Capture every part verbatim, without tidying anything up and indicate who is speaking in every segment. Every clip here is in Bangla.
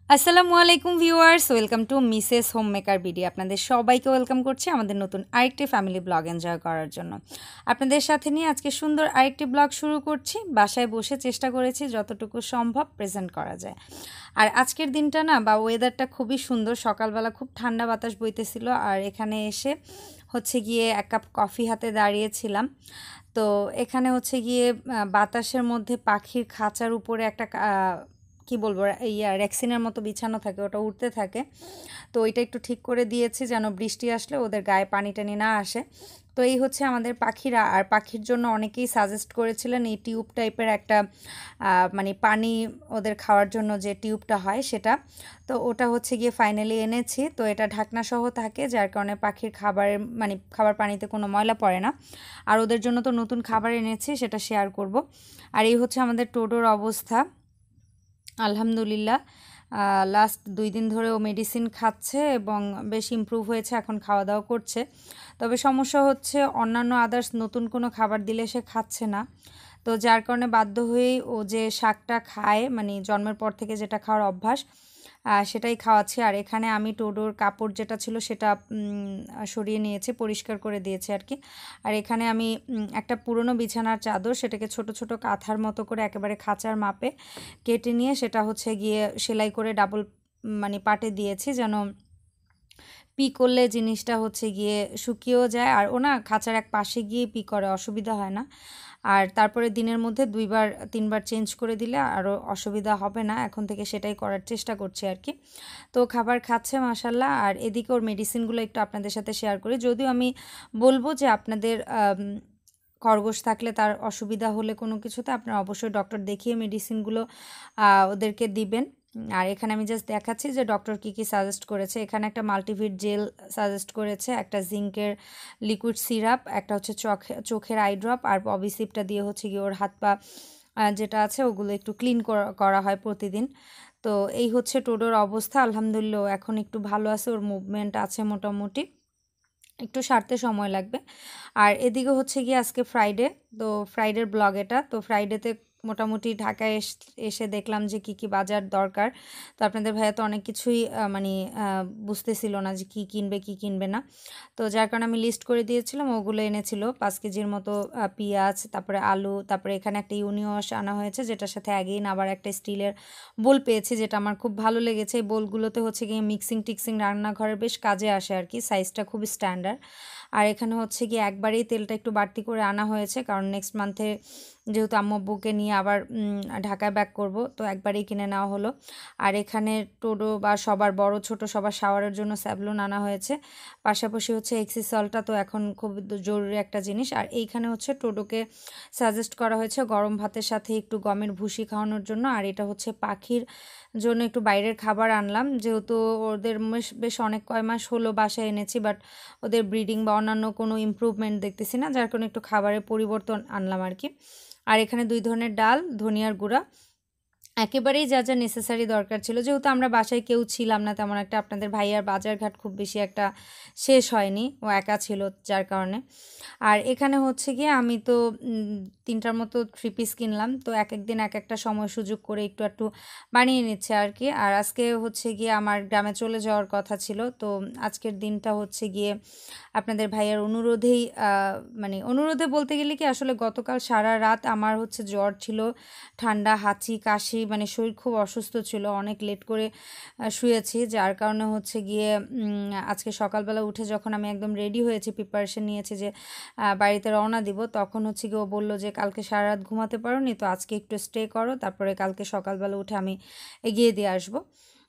Speaker 1: আসসালামু আলাইকুম viewers, welcome to Mrs homemaker BD. আপনাদের সবাইকে ওয়েলকাম করছি আমাদের নতুন আরেকটি ফ্যামিলি ব্লগ এনজয় করার জন্য। আপনাদের সাথে নিয়ে আজকে সুন্দর আরেকটি ব্লগ শুরু করছি। বাসায় বসে চেষ্টা করেছি যতটুকু সম্ভব প্রেজেন্ট করা যায়। আর আজকের দিনটা না বা ওয়েদারটা খুবই সুন্দর, সকালবেলা খুব ঠান্ডা বাতাস বইতেছিল। আর এখানে এসে হচ্ছে গিয়ে এক কাপ কফি হাতে দাঁড়িয়েছিলাম। তো এখানে হচ্ছে গিয়ে বাতাসের মধ্যে পাখির খাঁচার উপরে একটা কি বলবো ইয়া রেক্সিনের মতো বিছানো থাকে, ওটা উঠতে থাকে। তো ওইটা একটু ঠিক করে দিয়েছি যেন বৃষ্টি আসলে ওদের গায়ে পানি টানি না আসে। তো এই হচ্ছে আমাদের পাখিরা। আর পাখির জন্য অনেকেই সাজেস্ট করেছিলেন এই টিউব টাইপের একটা মানে পানি ওদের খাওয়ার জন্য যে টিউবটা হয় সেটা। তো ওটা হচ্ছে গিয়ে ফাইনালি এনেছি। তো এটা ঢাকনা সহ থাকে, যার কারণে পাখির খাবারের মানে খাবার পানিতে কোনো ময়লা পড়ে না। আর ওদের জন্য তো নতুন খাবার এনেছি, সেটা শেয়ার করব। আর এই হচ্ছে আমাদের টোডোর অবস্থা। আলহামদুলিল্লাহ লাস্ট দুই দিন ধরে ও মেডিসিন খাচ্ছে এবং বেশ ইমপ্রুভ হয়েছে, এখন খাওয়া দাওয়া করছে। তবে সমস্যা হচ্ছে অন্যান্য আদার্স নতুন কোনো খাবার দিলে সে খাচ্ছে না। তো যার কারণে বাধ্য হয়েই ও যে শাকটা খায়, মানে জন্মের পর থেকে যেটা খাওয়ার অভ্যাস সেটাই খাওয়াচ্ছি। আর এখানে আমি টোডোর কাপড় যেটা ছিল সেটা সরিয়ে নিয়েছি, পরিষ্কার করে দিয়েছি আর কি। আর এখানে আমি একটা পুরনো বিছানার চাদর, সেটাকে ছোট ছোট কাঁথার মতো করে একেবারে খাঁচার মাপে কেটে নিয়ে সেটা হচ্ছে গিয়ে সেলাই করে ডাবল মানে পাটে দিয়েছি, যেন পি করলে জিনিসটা হচ্ছে গিয়ে শুকিয়েও যায়। আর ও না খাঁচার এক পাশে গিয়ে পি করে, অসুবিধা হয় না। আর তারপরে দিনের মধ্যে দুইবার তিনবার চেঞ্জ করে দিলে আরও অসুবিধা হবে না। এখন থেকে সেটাই করার চেষ্টা করছি আর কি। তো খাবার খাচ্ছে মাশাল্লাহ। আর এদিকে ওর মেডিসিনগুলো একটু আপনাদের সাথে শেয়ার করি। যদিও আমি বলবো যে আপনাদের খরগোশ থাকলে তার অসুবিধা হলে কোনো কিছুতে আপনারা অবশ্যই ডক্টর দেখিয়ে মেডিসিনগুলো ওদেরকে দিবেন। আর এখানে আমি জাস্ট দেখাচ্ছি যে ডক্টর কী কী সাজেস্ট করেছে। এখানে একটা মাল্টিভিট জেল সাজেস্ট করেছে, একটা জিঙ্কের লিকুইড সিরাপ, একটা হচ্ছে চোখে চোখের আই ড্রপ, আর পবিসিপটা দিয়ে হচ্ছে গিয়ে ওর হাত পা যেটা আছে ওগুলো একটু ক্লিন করা হয় প্রতিদিন। তো এই হচ্ছে টোডোর অবস্থা। আলহামদুলিল্লাহ এখন একটু ভালো আছে, ওর মুভমেন্ট আছে মোটামুটি, একটু সারতে সময় লাগবে। আর এদিকে হচ্ছে গিয়ে আজকে ফ্রাইডে, তো ফ্রাইডের ব্লগ এটা। তো ফ্রাইডেতে মোটামুটি ঢাকায় এসে দেখলাম যে কি কি বাজার দরকার। তো আপনাদের ভাইয়া তো অনেক কিছুই মানে বুঝতেছিল না যে কি কিনবে কি কিনবে না। তো যার কারণে আমি লিস্ট করে দিয়েছিলাম, ওগুলো এনেছিল পাঁচ কেজির মতো পেঁয়াজ, তারপরে আলু, তারপরে এখানে একটা ইউনিওয়াশ আনা হয়েছে যেটার সাথে অ্যাগেইন আবার একটা স্টিলের বোল পেয়েছি, যেটা আমার খুব ভালো লেগেছে। এই বোলগুলোতে হচ্ছে গিয়ে মিক্সিং টিক্সিং রান্নাঘরের বেশ কাজে আসে আর কি, সাইজটা খুব স্ট্যান্ডার্ড। আর এখানে হচ্ছে গিয়ে একবারেই তেলটা একটু বাড়তি করে আনা হয়েছে, কারণ নেক্সট মান্থে যেহেতু আম্মু আব্বুকে নিয়ে আবার ঢাকায় ব্যাক করব, তো একবারেই কিনে নেওয়া হলো। আর এখানে টোডো বা সবার বড় ছোট সবার শাওয়ারের জন্য স্যাভলন আনা হয়েছে। পাশাপাশি হচ্ছে এক্সি সল্টটা তো এখন খুব জরুরি একটা জিনিস। আর এইখানে হচ্ছে টোডোকে সাজেস্ট করা হয়েছে গরম ভাতের সাথে একটু গমের ভুসি খাওয়ানোর জন্য। আর এটা হচ্ছে পাখির জন্য একটু বাইরের খাবার আনলাম, যেহেতু ওদের বেশ অনেক কয় মাস হলো বাসায় এনেছি, বাট ওদের ব্রিডিং বা অন্যান্য কোনো ইমপ্রুভমেন্ট দেখতেছি না, যার কারণে একটু খাবারের পরিবর্তন আনলাম আর কি। আর এখানে দুই ধরনের ডাল, ধনিয়ার গুঁড়া, একেবারেই যা যা নেসেসারি দরকার ছিল। যেহেতু আমরা বাসায় কেউ ছিলাম না তেমন একটা, আপনাদের ভাইয়ার বাজারঘাট খুব বেশি একটা শেষ হয়নি, ও একা ছিল যার কারণে। আর এখানে হচ্ছে গিয়ে আমি তো তিনটার মতো থ্রি পিস কিনলাম, তো এক এক দিন এক একটা সময় সুযোগ করে একটু একটু বানিয়ে নিচ্ছে আর কি। আর আজকে হচ্ছে গিয়ে আমার গ্রামে চলে যাওয়ার কথা ছিল, তো আজকের দিনটা হচ্ছে গিয়ে আপনাদের ভাইয়ার অনুরোধেই মানে অনুরোধে বলতে গেলে কি আসলে গতকাল সারা রাত আমার হচ্ছে জ্বর ছিল, ঠান্ডা, হাঁচি, কাশি, মানে শরীর খুব অসুস্থ ছিল, অনেক লেট করে শুয়েছি, যার কারণে হচ্ছে গিয়ে আজকে সকালবেলা উঠে যখন আমি একদম রেডি হয়েছি, প্রিপারেশন নিয়েছি যে বাড়িতে রওনা দিব, তখন হচ্ছে গিয়ে ও বললো যে কালকে সারা রাত ঘুমাতে পারো নি, তো আজকে একটু স্টে করো, তারপরে কালকে সকালবেলা উঠে আমি এগিয়ে দিয়ে আসবো।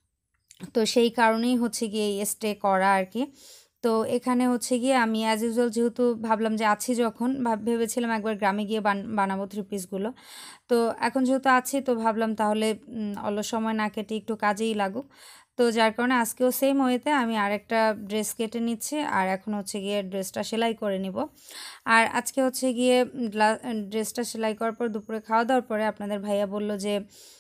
Speaker 1: তো সেই কারণেই হচ্ছে গিয়ে স্টে করা আর কি। তো এখানে হচ্ছে গিয়ে আমি অ্যাজ ইউজুয়াল যেহেতু ভাবলাম যে আছি যখন, ভেবেছিলাম একবার গ্রামে গিয়ে বানাবো থ্রি পিসগুলো। তো এখন যেহেতু আছি তো ভাবলাম তাহলে অলস সময় না কেটে একটু কাজেই লাগুক। তো যার কারণে আজকেও সেম ওয়েতে আমি আরেকটা ড্রেস কেটে নিচ্ছি, আর এখন হচ্ছে গিয়ে ড্রেসটা সেলাই করে নিব। আর আজকে হচ্ছে গিয়ে ড্রেসটা সেলাই করার পর দুপুরে খাওয়া দাওয়ার পরে আপনাদের ভাইয়া বলল যে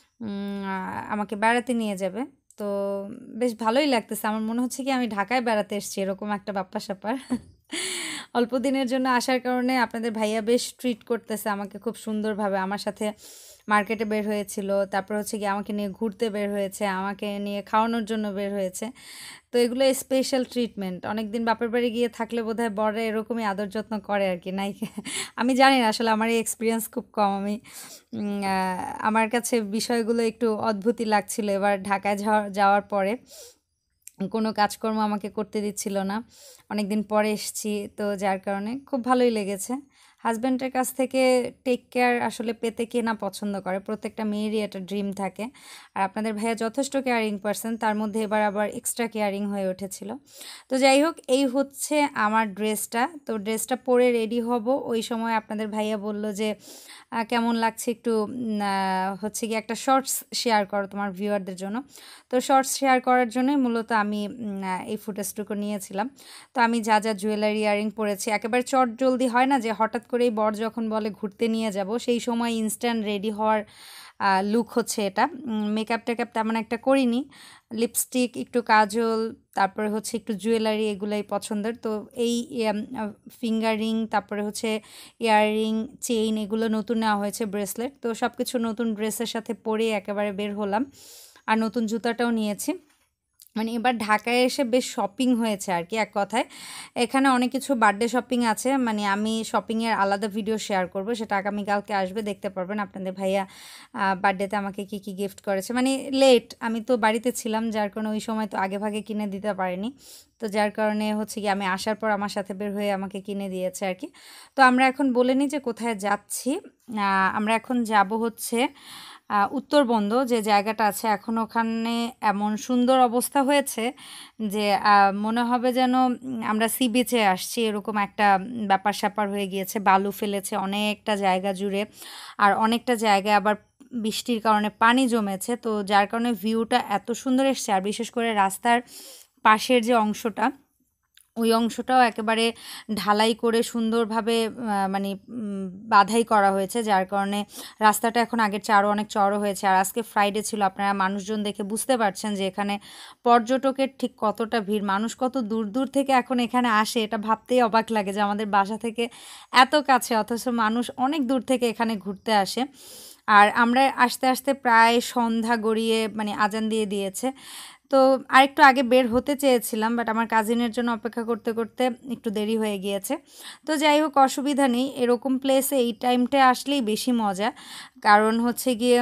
Speaker 1: আমাকে বেড়াতে নিয়ে যাবে। তো বেশ ভালোই লাগতেছে, আমার মনে হচ্ছে কি আমি ঢাকায় বেড়াতে এসেছি, এরকম একটা ব্যাপার স্যাপার। অল্প দিনের জন্য আসার কারণে আপনাদের ভাইয়া বেশ ট্রিট করতেছে আমাকে খুব সুন্দরভাবে। আমার সাথে মার্কেটে বের হয়েছিল, তারপর হচ্ছে গিয়ে আমাকে নিয়ে ঘুরতে বের হয়েছে, আমাকে নিয়ে খাওয়ানোর জন্য বের হয়েছে। তো এগুলো স্পেশাল ট্রিটমেন্ট। অনেকদিন বাপের বাড়ি গিয়ে থাকলে বোধহয় বড়রা এরকমই আদর যত্ন করে আর কি, নাই? আমি জানি না, আসলে আমার এই এক্সপিরিয়েন্স খুব কম। আমি আমার কাছে বিষয়গুলো একটু অদ্ভুতই লাগছিল এবার ঢাকায় যাওয়ার যাওয়ার পরে। কোনো কাজকর্ম আমাকে করতে দিচ্ছিল না, অনেকদিন পরে এসেছি, তো যার কারণে খুব ভালোই লেগেছে। হাজব্যান্ডের কাছ থেকে টেক কেয়ার আসলে পেতে কে না পছন্দ করে, প্রত্যেকটা মেয়েরই একটা ড্রিম থাকে। আর আপনাদের ভাইয়া যথেষ্ট কেয়ারিং পারসন, তার মধ্যে এবার আবার এক্সট্রা কেয়ারিং হয়ে উঠেছিল। তো যাই হোক, এই হচ্ছে আমার ড্রেসটা। তো ড্রেসটা পরে রেডি হব, ওই সময় আপনাদের ভাইয়া বলল যে কেমন লাগছে একটু হচ্ছে কি একটা শর্টস শেয়ার করো তোমার ভিউয়ারদের জন্য। তো শর্টস শেয়ার করার জন্যই মূলত আমি এই ফুটেজটুকু নিয়েছিলাম। তো আমি যা যা জুয়েলারি ইয়ারিং পরেছি, একেবারে চট জলদি হয় না যে হঠাৎ করেই বর যখন বলে ঘুরতে নিয়ে যাব, সেই সময় ইনস্ট্যান্ট রেডি হওয়ার লুক হচ্ছে এটা। মেকআপ টেকআপ তেমন একটা করিনি, লিপস্টিক, একটু কাজল, তারপরে হচ্ছে একটু জুয়েলারি, এগুলাই পছন্দের। তো এই ফিঙ্গার রিং, তারপরে হচ্ছে ইয়াররিং, চেইন, এগুলো নতুন নেওয়া হয়েছে, ব্রেসলেট। তো সব কিছু নতুন ড্রেসের সাথে পরে একেবারে বের হলাম। আর নতুন জুতাটাও নিয়েছি। মানে এবার ঢাকায় এসে বেশ শপিং হয়েছে আর কি, এক কথায়। এখানে অনেক কিছু বার্থডে শপিং আছে, মানে আমি শপিংয়ের আলাদা ভিডিও শেয়ার করব, সেটা আগামীকালকে আসবে, দেখতে পারবেন আপনাদের ভাইয়া বার্থডেতে আমাকে কি কি গিফট করেছে। মানে লেট, আমি তো বাড়িতে ছিলাম, যার কারণে ওই সময় তো আগে ভাগে কিনে দিতে পারিনি। তো যার কারণে হচ্ছে কি আমি আসার পর আমার সাথে বের হয়ে আমাকে কিনে দিয়েছে আর কি। তো আমরা এখন বলে নিই যে কোথায় যাচ্ছি। আমরা এখন যাব হচ্ছে উত্তরবন্দ, যে জায়গাটা আছে, এখন ওখানে এমন সুন্দর অবস্থা হয়েছে যে মনে হবে যেন আমরা সি বিচে আসছি, এরকম একটা ব্যাপার স্যাপার হয়ে গিয়েছে। বালু ফেলেছে অনেকটা জায়গা জুড়ে, আর অনেকটা জায়গায় আবার বৃষ্টির কারণে পানি জমেছে। তো যার কারণে ভিউটা এত সুন্দর এসছে। আর বিশেষ করে রাস্তার পাশের যে অংশটা, ওই অংশটাও একেবারে ঢালাই করে সুন্দরভাবে মানে বাধাই করা হয়েছে, যার কারণে রাস্তাটা এখন আগের চেয়ে আরও অনেক চড়ো হয়েছে। আর আজকে ফ্রাইডে ছিল, আপনারা মানুষজন দেখে বুঝতে পারছেন যে এখানে পর্যটকের ঠিক কতটা ভিড়, মানুষ কত দূর দূর থেকে এখন এখানে আসে, এটা ভাবতেই অবাক লাগে যে আমাদের বাসা থেকে এত কাছে, অথচ মানুষ অনেক দূর থেকে এখানে ঘুরতে আসে। আর আমরা আসতে আসতে প্রায় সন্ধ্যা গড়িয়ে মানে আজান দিয়ে দিয়েছে। তো আরেকটু আগে বের হতে চেয়েছিলাম, বাট আমার কাজিনের জন্য অপেক্ষা করতে করতে একটু দেরি হয়ে গিয়েছে। তো যাই হোক, অসুবিধা নেই, এরকম প্লেসে এই টাইমটা আসলেই বেশি মজা। কারণ হচ্ছে গিয়ে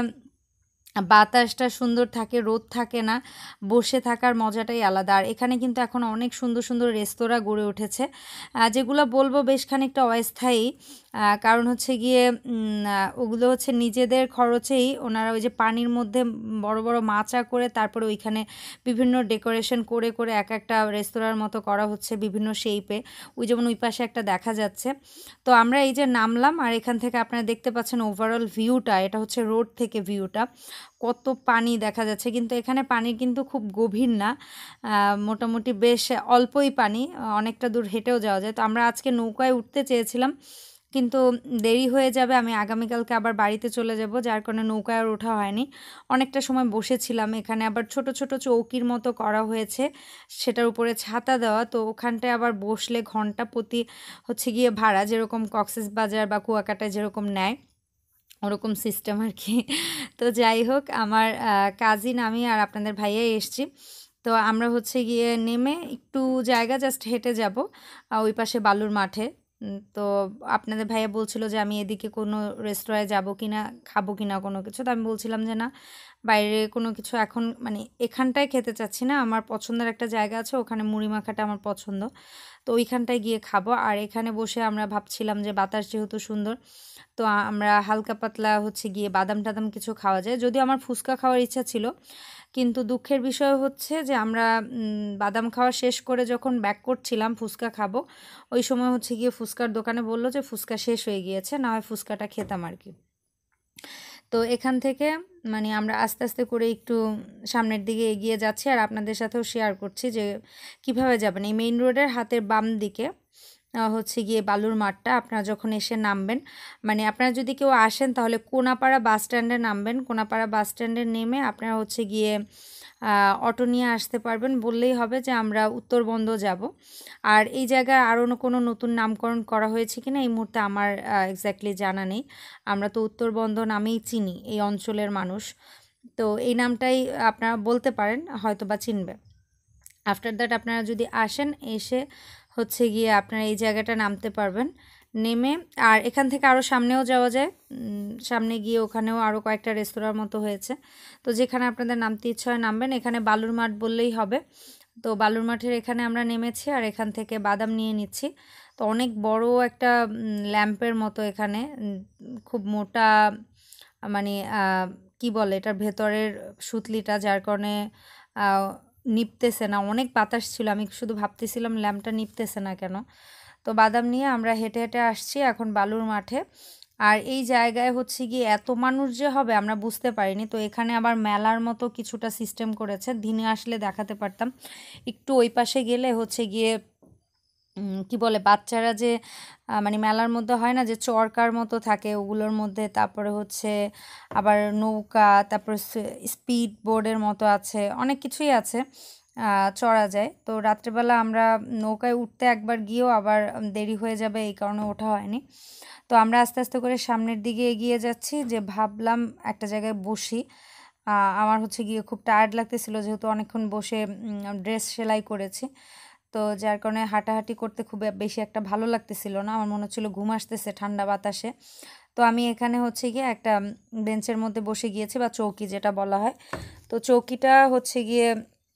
Speaker 1: বাতাসটা সুন্দর থাকে, রোদ থাকে না, বসে থাকার মজাটাই আলাদা। আর এখানে কিন্তু এখন অনেক সুন্দর সুন্দর রেস্তোরাঁ গড়ে উঠেছে, যেগুলো বলবো বেশ খানিকটা অস্থায়ী। কারণ হচ্ছে গিয়ে ওগুলো হচ্ছে নিজেদের খরচেই ওনারা ওই যে পানির মধ্যে বড় বড় মাচা করে তারপরে ওইখানে বিভিন্ন ডেকোরেশন করে করে এক একটা রেস্তোরাঁর মতো করা হচ্ছে বিভিন্ন শেপে। ওই যেমন ওই পাশে একটা দেখা যাচ্ছে। তো আমরা এই যে নামলাম, আর এখান থেকে আপনারা দেখতে পাচ্ছেন ওভারঅল ভিউটা, এটা হচ্ছে রোড থেকে ভিউটা, কত পানি দেখা যাচ্ছে। কিন্তু এখানে পানি কিন্তু খুব গভীর না, মোটামুটি বেশ অল্পই পানি, অনেকটা দূর হেঁটেও যাওয়া যায়। তো আমরা আজকে নৌকায় উঠতে চেয়েছিলাম, কিন্তু দেরি হয়ে যাবে, আমি আগামীকালকে আবার বাড়িতে চলে যাব, যার কারণে নৌকায় আর ওঠা হয়নি। অনেকটা সময় বসেছিলাম। এখানে আবার ছোট ছোট চৌকির মতো করা হয়েছে, সেটার উপরে ছাতা দেওয়া। তো ওখানটায় আবার বসলে ঘন্টা প্রতি হচ্ছে গিয়ে ভাড়া, যেরকম কক্সবাজার বা কুয়াকাটায় যেরকম নেয়, ওরকম সিস্টেম আর কি। তো যাই হোক, আমার কাজিন, আমি আর আপনাদের ভাইয়াই এসছি। তো আমরা হচ্ছে গিয়ে নেমে একটু জায়গা জাস্ট হেঁটে যাব ওই পাশে বালুর মাঠে। তো আপনাদের ভাইয়া বলছিল যে আমি এদিকে কোনো রেস্তোরাঁয় যাব কি না, খাবো কি না কোনো কিছু। তো আমি বলছিলাম যে না, বাইরে কোনো কিছু এখন মানে এখানটায় খেতে চাচ্ছি না, আমার পছন্দের একটা জায়গা আছে, ওখানে মুড়ি মাখাটা আমার পছন্দ, তো ওইখানটায় গিয়ে খাবো। আর এখানে বসে আমরা ভাবছিলাম যে বাতাস যেহেতু সুন্দর, তো আমরা হালকা পাতলা হচ্ছে গিয়ে বাদাম টাদাম কিছু খাওয়া যায়। যদিও আমার ফুচকা খাওয়ার ইচ্ছা ছিল, কিন্তু দুঃখের বিষয় হচ্ছে যে আমরা বাদাম খাওয়া শেষ করে যখন ব্যাক করছিলাম ফুচকা খাবো, ওই সময় হচ্ছে গিয়ে ফুচকার দোকানে বললো যে ফুচকা শেষ হয়ে গিয়েছে, না হয় ফুচকাটা খেতাম আর কি। তো এখান থেকে মানে আমরা আস্তে আস্তে করে একটু সামনের দিকে এগিয়ে যাচ্ছি, আর আপনাদের সাথেও শেয়ার করছি যে কিভাবে যাবেন। এই মেইন রোডের হাতের বাম দিকে হচ্ছে গিয়ে বালুর মাঠটা। আপনারা যখন এসে নামবেন, মানে আপনারা যদি কেউ আসেন তাহলে কোনাপাড়া বাস স্ট্যান্ডে নামবেন। কোনাপাড়া বাস স্ট্যান্ডে নেমে আপনারা হচ্ছে গিয়ে অটো নিয়ে আসতে পারবেন, বললেই হবে যে আমরা উত্তরবন্দ যাব। আর এই জায়গায় আরও কোনো নতুন নামকরণ করা হয়েছে কিনা এই মুহূর্তে আমার এক্স্যাক্টলি জানা নেই। আমরা তো উত্তরবন্দ নামেই চিনি এই অঞ্চলের মানুষ, তো এই নামটাই আপনারা বলতে পারেন, হয়তো বা চিনবে। আফটার দ্যাট আপনারা যদি আসেন, এসে হচ্ছে গিয়ে আপনারা এই জায়গাটা নামতে পারবেন, নেমে আর এখান থেকে আরও সামনেও যাওয়া যায়। সামনে গিয়ে ওখানেও আরও কয়েকটা রেস্তোরাঁর মতো হয়েছে, তো যেখানে আপনাদের নামতে ইচ্ছা হয় নামবেন। এখানে বালুর মাঠ বললেই হবে। তো বালুর মাঠের এখানে আমরা নেমেছি আর এখান থেকে বাদাম নিয়ে নিচ্ছি। তো অনেক বড় একটা ল্যাম্পের মতো এখানে, খুব মোটা, মানে কি বলে এটার ভেতরের সুতলিটা, যার কারণে নিপতেছে না, অনেক বাতাস ছিল। আমি শুধু ভাবতেছিলাম ল্যাম্পটা নিপতেছে না কেন। তো বাদাম নিয়ে আমরা হেঁটে হেঁটে আসছি এখন বালুর মাঠে। আর এই জায়গায় হচ্ছে গিয়ে এত মানুষ যে হবে আমরা বুঝতে পারিনি। তো এখানে আবার মেলার মতো কিছুটা সিস্টেম করেছে, দিনে আসলে দেখাতে পারতাম। একটু ওই পাশে গেলে হচ্ছে গিয়ে কি বলে বাচ্চারা যে মানে মেলার মধ্যে হয় না যে চরকার মতো থাকে, ওগুলোর মধ্যে, তারপরে হচ্ছে আবার নৌকা, তারপর স্পিড বোর্ডের মতো আছে, অনেক কিছুই আছে, চড়া যায়। তো রাত্রেবেলা আমরা নৌকায় উঠতে একবার গিয়েও আবার দেরি হয়ে যাবে, এই কারণে ওঠা হয়নি। তো আমরা আস্তে আস্তে করে সামনের দিকে এগিয়ে যাচ্ছি, যে ভাবলাম একটা জায়গায় বসি। আমার হচ্ছে গিয়ে খুব টায়ার্ড লাগতেছিল, যেহেতু অনেকক্ষণ বসে ড্রেস সেলাই করেছি, তো যার কারণে হাঁটাহাঁটি করতে খুব বেশি একটা ভালো লাগতেছিল না। আমার মনে হচ্ছিলো ঘুম আসতেছে ঠান্ডা বাতাসে। তো আমি এখানে হচ্ছে গিয়ে একটা বেঞ্চের মধ্যে বসে গিয়েছি, বা চৌকি যেটা বলা হয়। তো চৌকিটা হচ্ছে গিয়ে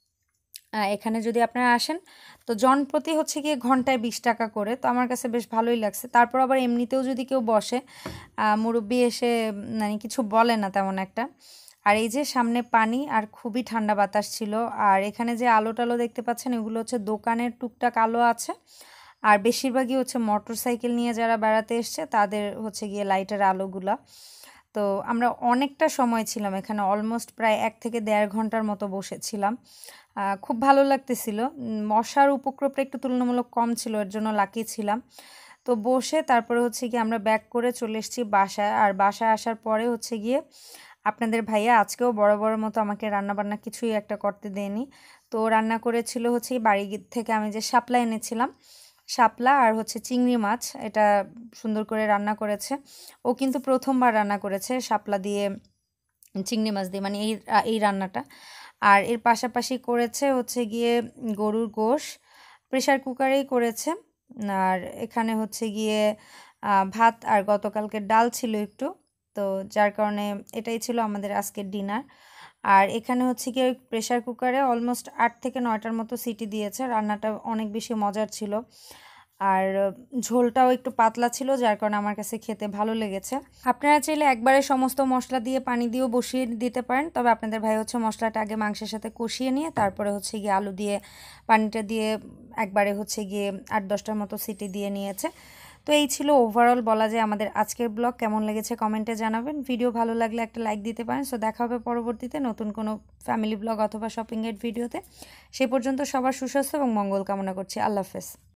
Speaker 1: এখানে যদি আপনারা আসেন তো জনপ্রতি হচ্ছে গিয়ে ঘন্টায় বিশ টাকা করে, তো আমার কাছে বেশ ভালোই লাগছে। তারপর আবার এমনিতেও যদি কেউ বসে, মুরব্বি এসে মানে কিছু বলে না তেমন একটা। আর এই যে সামনে পানি আর খুবই ঠান্ডা বাতাস ছিল। আর এখানে যে আলো টালো দেখতে পাচ্ছেন, এগুলো হচ্ছে দোকানের টুকটাক আলো আছে, আর বেশিরভাগই হচ্ছে মোটর সাইকেল নিয়ে যারা বেড়াতে এসছে তাদের হচ্ছে গিয়ে লাইটের আলোগুলা। তো আমরা অনেকটা সময় ছিলাম এখানে, অলমোস্ট প্রায় এক থেকে দেড় ঘন্টার মতো বসেছিলাম। খুব ভালো লাগতেছিল। মশার উপদ্রবটা একটু তুলনামূলক কম ছিল, এর জন্য লাকি ছিলাম। তো বসে তারপরে হচ্ছে গিয়ে আমরা ব্যাক করে চলে এসেছি বাসায়। আর বাসায় আসার পরে হচ্ছে গিয়ে আপনাদের ভাইয়া আজকেও বড় বড় মতো আমাকে রান্নাবান্না কিছুই একটা করতে দেয়নি। তো রান্না করেছিল হচ্ছে বাড়ি থেকে আমি যে শাপলা এনেছিলাম, শাপলা আর হচ্ছে চিংড়ি মাছ, এটা সুন্দর করে রান্না করেছে। ও কিন্তু প্রথমবার রান্না করেছে শাপলা দিয়ে চিংড়ি মাছ দিয়ে, মানে এই এই রান্নাটা। আর এর পাশাপাশি করেছে হচ্ছে গিয়ে গরুর গোশ, প্রেশার কুকারেই করেছে। আর এখানে হচ্ছে গিয়ে ভাত আর গতকালকের ডাল ছিল একটু, তো যার কারণে এটাই ছিল আমাদের আজকের ডিনার। আর এখানে হচ্ছে গিয়ে প্রেশার কুকারে অলমোস্ট আট থেকে নয়টার মতো সিটি দিয়েছে। রান্নাটা অনেক বেশি মজার ছিল, আর ঝোলটাও একটু পাতলা ছিল, যার কারণে আমার কাছে খেতে ভালো লেগেছে। আপনারা চাইলে একবারে সমস্ত মশলা দিয়ে পানি দিয়েও বসিয়ে দিতে পারেন, তবে আপনাদের ভাই হচ্ছে মশলাটা আগে মাংসের সাথে কষিয়ে নিয়ে তারপরে হচ্ছে গিয়ে আলু দিয়ে পানিটা দিয়ে একবারে হচ্ছে গিয়ে আট দশটার মতো সিটি দিয়ে নিয়েছে। তো এই ছিল ওভারঅল বলা যায় আমাদের আজকের ব্লগ। কেমন লেগেছে কমেন্টে জানাবেন। ভিডিও ভালো লাগলে একটা লাইক দিতে পারেন। সো দেখা হবে পরবর্তীতে নতুন কোনো ফ্যামিলি ব্লগ অথবা শপিংয়ের ভিডিওতে। সেই পর্যন্ত সবার সুস্বাস্থ্য এবং মঙ্গল কামনা করছি। আল্লাহ হাফেজ।